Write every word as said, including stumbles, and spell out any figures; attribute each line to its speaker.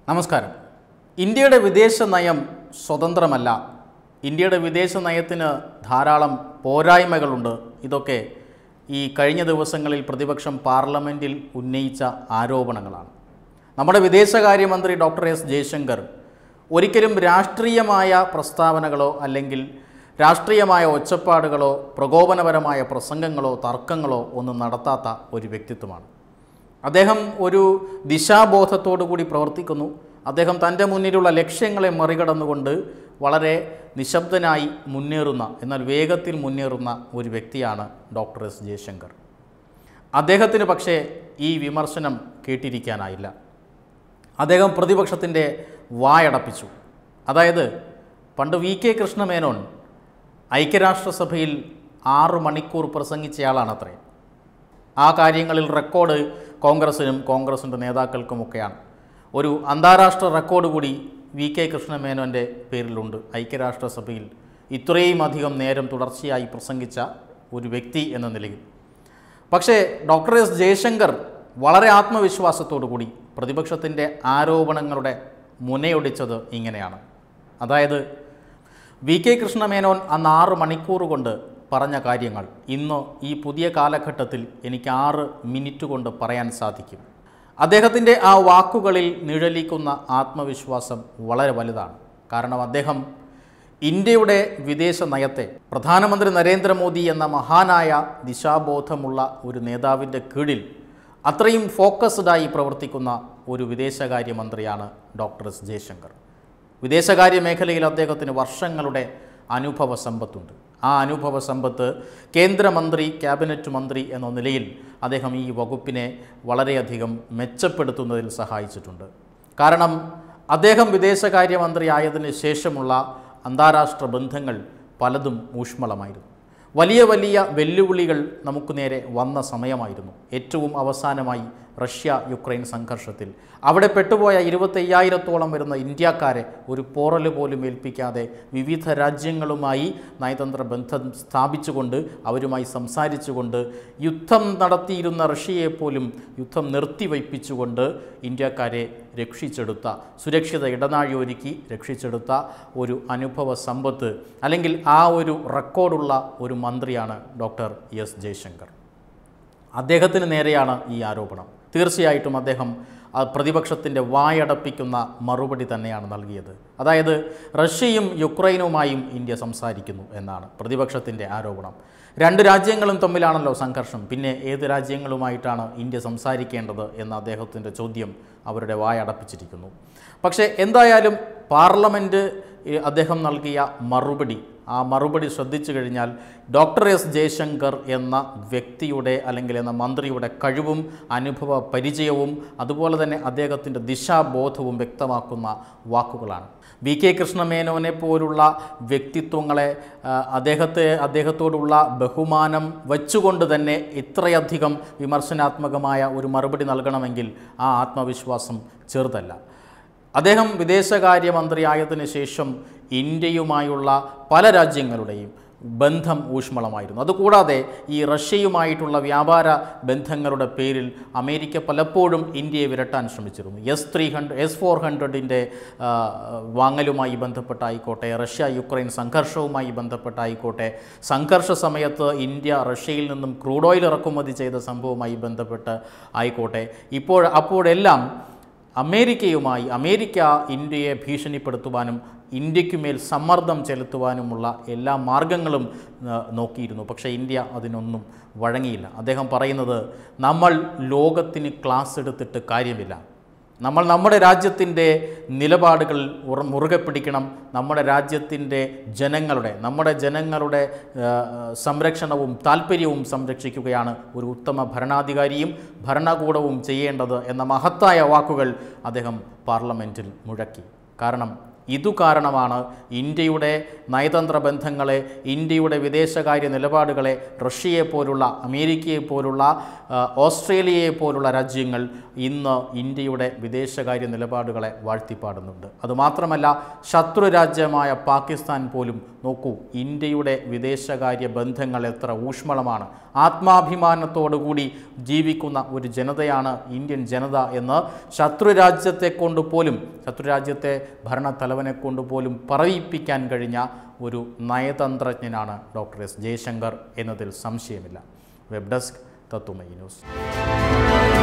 Speaker 1: നമസ്കാരം. ഇന്ത്യയുടെ വിദേശ നയം സ്വതന്ത്രമല്ല. ഇന്ത്യയുടെ വിദേശ നയത്തിന് ധാരാളം പോരായ്മകളുണ്ട്. ഇതൊക്കെ ഈ കഴിഞ്ഞ ദിവസങ്ങളിൽ പ്രതിപക്ഷം പാർലമെൻറ്റിൽ ഉന്നയിച്ച ആരോപണങ്ങളാണ്. നമ്മുടെ വിദേശകാര്യമന്ത്രി ഡോക്ടർ എസ് ജയശങ്കർ ഒരിക്കലും രാഷ്ട്രീയമായ പ്രസ്താവനകളോ അല്ലെങ്കിൽ രാഷ്ട്രീയമായ ഒച്ചപ്പാടുകളോ പ്രകോപനപരമായ പ്രസംഗങ്ങളോ തർക്കങ്ങളോ ഒന്നും നടത്താത്ത ഒരു വ്യക്തിത്വമാണ്. അദ്ദേഹം ഒരു ദിശാബോധത്തോടു കൂടി പ്രവർത്തിക്കുന്നു. അദ്ദേഹം തൻ്റെ മുന്നിലുള്ള ലക്ഷ്യങ്ങളെ മറികടന്നുകൊണ്ട് വളരെ നിശബ്ദനായി മുന്നേറുന്ന, എന്നാൽ വേഗത്തിൽ മുന്നേറുന്ന ഒരു വ്യക്തിയാണ് ഡോക്ടർ എസ് ജയശങ്കർ. അദ്ദേഹത്തിന് പക്ഷേ ഈ വിമർശനം കേട്ടിരിക്കാനായില്ല. അദ്ദേഹം പ്രതിപക്ഷത്തിൻ്റെ വായടപ്പിച്ചു. അതായത് പണ്ട് വി കെ കൃഷ്ണമേനോൻ ഐക്യരാഷ്ട്രസഭയിൽ ആറ് മണിക്കൂർ പ്രസംഗിച്ചയാളാണത്രേ. ആ കാര്യങ്ങളിൽ റെക്കോർഡ് കോൺഗ്രസിനും കോൺഗ്രസിൻ്റെ നേതാക്കൾക്കുമൊക്കെയാണ്. ഒരു അന്താരാഷ്ട്ര റെക്കോർഡ് കൂടി വി കെ കൃഷ്ണമേനോൻ്റെ പേരിലുണ്ട്. ഐക്യരാഷ്ട്രസഭയിൽ ഇത്രയും അധികം നേരം തുടർച്ചയായി പ്രസംഗിച്ച ഒരു വ്യക്തി എന്ന നിലയിൽ. പക്ഷേ ഡോക്ടർ എസ് ജയശങ്കർ വളരെ ആത്മവിശ്വാസത്തോടു കൂടി പ്രതിപക്ഷത്തിൻ്റെ ആരോപണങ്ങളുടെ മുനയൊടിച്ചത് ഇങ്ങനെയാണ്. അതായത് വി കെ കൃഷ്ണമേനോൻ അന്ന് ആറ് മണിക്കൂർ കൊണ്ട് പറഞ്ഞ കാര്യങ്ങൾ ഇന്ന് ഈ പുതിയ കാലഘട്ടത്തിൽ എനിക്ക് ആറ് മിനിറ്റ് കൊണ്ട് പറയാൻ സാധിക്കും. അദ്ദേഹത്തിൻ്റെ ആ വാക്കുകളിൽ നിഴലിക്കുന്ന ആത്മവിശ്വാസം വളരെ വലുതാണ്. കാരണം അദ്ദേഹം ഇന്ത്യയുടെ വിദേശ നയത്തെ പ്രധാനമന്ത്രി നരേന്ദ്രമോദി എന്ന മഹാനായ ദിശാബോധമുള്ള ഒരു നേതാവിൻ്റെ കീഴിൽ അത്രയും ഫോക്കസ്ഡായി പ്രവർത്തിക്കുന്ന ഒരു വിദേശകാര്യമന്ത്രിയാണ് ഡോക്ടർ എസ് ജയശങ്കർ. വിദേശകാര്യ മേഖലയിൽ അദ്ദേഹത്തിന് വർഷങ്ങളുടെ അനുഭവ സമ്പത്തുണ്ട്. ആ അനുഭവ സമ്പത്ത് കേന്ദ്രമന്ത്രി, ക്യാബിനറ്റ് മന്ത്രി എന്ന നിലയിൽ അദ്ദേഹം ഈ വകുപ്പിനെ വളരെയധികം മെച്ചപ്പെടുത്തുന്നതിൽ സഹായിച്ചിട്ടുണ്ട്. കാരണം അദ്ദേഹം വിദേശകാര്യമന്ത്രി ആയതിനു ശേഷമുള്ള അന്താരാഷ്ട്ര ബന്ധങ്ങൾ പലതും ഊഷ്മളമായിരുന്നു. വലിയ വലിയ വെല്ലുവിളികൾ നമുക്ക് നേരെ വന്ന സമയമായിരുന്നു. ഏറ്റവും അവസാനമായി റഷ്യ യുക്രൈൻ സംഘർഷത്തിൽ അവിടെ പെട്ടുപോയ ഇരുപത്തയ്യായിരത്തോളം വരുന്ന ഇന്ത്യക്കാരെ ഒരു പോറൽ പോലും ഏൽപ്പിക്കാതെ വിവിധ രാജ്യങ്ങളുമായി നയതന്ത്ര ബന്ധം സ്ഥാപിച്ചുകൊണ്ട് അവരുമായി സംസാരിച്ചുകൊണ്ട് യുദ്ധം നടത്തിയിരുന്ന റഷ്യയെപ്പോലും യുദ്ധം നിർത്തിവയ്പ്പിച്ചുകൊണ്ട് ഇന്ത്യക്കാരെ രക്ഷിച്ചെടുത്ത, സുരക്ഷിത ഇടനാഴി ഒരുക്കി രക്ഷിച്ചെടുത്ത ഒരു അനുഭവ സമ്പത്ത് അല്ലെങ്കിൽ ആ ഒരു റെക്കോർഡുള്ള ഒരു മന്ത്രിയാണ് ഡോക്ടർ എസ് ജയശങ്കർ. അദ്ദേഹത്തിന് നേരെയാണ് ഈ ആരോപണം. തീർച്ചയായിട്ടും അദ്ദേഹം പ്രതിപക്ഷത്തിൻ്റെ വായടപ്പിക്കുന്ന മറുപടി തന്നെയാണ് നൽകിയത്. അതായത് റഷ്യയും യുക്രൈനുമായും ഇന്ത്യ സംസാരിക്കുന്നു എന്നാണ് പ്രതിപക്ഷത്തിൻ്റെ ആരോപണം. രണ്ട് രാജ്യങ്ങളും തമ്മിലാണല്ലോ സംഘർഷം, പിന്നെ ഏത് രാജ്യങ്ങളുമായിട്ടാണ് ഇന്ത്യ സംസാരിക്കേണ്ടത് എന്ന അദ്ദേഹത്തിൻ്റെ ചോദ്യം അവരുടെ വായടപ്പിച്ചിരിക്കുന്നു. പക്ഷേ എന്തായാലും പാർലമെൻറ്റ് അദ്ദേഹം നൽകിയ മറുപടി, ആ മറുപടി ശ്രദ്ധിച്ചു കഴിഞ്ഞാൽ ഡോക്ടർ എസ് ജയശങ്കർ എന്ന വ്യക്തിയുടെ അല്ലെങ്കിൽ എന്ന മന്ത്രിയുടെ കഴിവും അനുഭവ പരിചയവും അതുപോലെ തന്നെ അദ്ദേഹത്തിൻ്റെ ദിശാബോധവും വ്യക്തമാക്കുന്ന വാക്കുകളാണ്. വി കെ കൃഷ്ണമേനോനെ പോലുള്ള വ്യക്തിത്വങ്ങളെ അദ്ദേഹത്തെ അദ്ദേഹത്തോടുള്ള ബഹുമാനം വച്ചുകൊണ്ട് തന്നെ ഇത്രയധികം വിമർശനാത്മകമായ ഒരു മറുപടി നൽകണമെങ്കിൽ ആ ആത്മവിശ്വാസം ചെറുതല്ല. അദ്ദേഹം വിദേശകാര്യമന്ത്രി ആയതിനു ശേഷം ഇന്ത്യയുമായുള്ള പല രാജ്യങ്ങളുടെയും ബന്ധം ഊഷ്മളമായിരുന്നു. അതുകൂടാതെ ഈ റഷ്യയുമായിട്ടുള്ള വ്യാപാര ബന്ധങ്ങളുടെ പേരിൽ അമേരിക്ക പലപ്പോഴും ഇന്ത്യയെ വിരട്ടാൻ ശ്രമിച്ചിരുന്നു. S three hundred S four ഹൺഡ്രഡിൻ്റെ വാങ്ങലുമായി ബന്ധപ്പെട്ടായിക്കോട്ടെ, റഷ്യ യുക്രൈൻ സംഘർഷവുമായി ബന്ധപ്പെട്ടായിക്കോട്ടെ, സംഘർഷ സമയത്ത് ഇന്ത്യ റഷ്യയിൽ നിന്നും ക്രൂഡ് ഓയിൽ ഇറക്കുമതി ചെയ്ത സംഭവവുമായി ബന്ധപ്പെട്ട് ആയിക്കോട്ടെ, ഇപ്പോൾ അപ്പോഴെല്ലാം അമേരിക്കയുമായി അമേരിക്ക ഇന്ത്യയെ ഭീഷണിപ്പെടുത്തുവാനും ഇന്ത്യക്കുമേൽ സമ്മർദ്ദം ചെലുത്തുവാനുമുള്ള എല്ലാ മാർഗങ്ങളും നോക്കിയിരുന്നു. പക്ഷേ ഇന്ത്യ അതിനൊന്നും വഴങ്ങിയില്ല. അദ്ദേഹം പറയുന്നത്, നമ്മൾ ലോകത്തിന് ക്ലാസ് എടുത്തിട്ട് കാര്യമില്ല, നമ്മൾ നമ്മുടെ രാജ്യത്തിൻ്റെ നിലപാടുകൾ മുറുകെ പിടിക്കണം, നമ്മുടെ രാജ്യത്തിൻ്റെ ജനങ്ങളുടെ നമ്മുടെ ജനങ്ങളുടെ സംരക്ഷണവും താല്പര്യവും സംരക്ഷിക്കുകയാണ് ഒരു ഉത്തമ ഭരണാധികാരിയും ഭരണകൂടവും ചെയ്യേണ്ടത് എന്ന മഹത്തായ വാക്കുകൾ അദ്ദേഹം പാർലമെൻറ്റിൽ മുഴക്കി. കാരണം ഇതു കാരണമാണ് ഇന്ത്യയുടെ നയതന്ത്ര ബന്ധങ്ങളെ, ഇന്ത്യയുടെ വിദേശകാര്യ നിലപാടുകളെ റഷ്യയെ പോലുള്ള, അമേരിക്കയെ പോലുള്ള, ഓസ്ട്രേലിയയെ പോലുള്ള രാജ്യങ്ങൾ ഇന്ന് ഇന്ത്യയുടെ വിദേശകാര്യ നിലപാടുകളെ വാഴ്ത്തിപ്പാടുന്നുണ്ട്. അതുമാത്രമല്ല, ശത്രു രാജ്യമായ പാകിസ്ഥാൻ പോലും നോക്കൂ, ഇന്ത്യയുടെ വിദേശകാര്യ ബന്ധങ്ങൾ എത്ര ഊഷ്മളമാണ്, ആത്മാഭിമാനത്തോടുകൂടി ജീവിക്കുന്ന ഒരു ജനതയാണ് ഇന്ത്യൻ ജനത എന്ന് ശത്രുരാജ്യത്തെ കൊണ്ട് പോലും, ശത്രുരാജ്യത്തെ ഭരണത്തലവനെ കൊണ്ട് പോലും പറയിപ്പിക്കാൻ കഴിഞ്ഞ ഒരു നയതന്ത്രജ്ഞനാണ് ഡോക്ടർ എസ് ജയശങ്കർ എന്നതിൽ സംശയമില്ല. Web desk Tatwamayi news.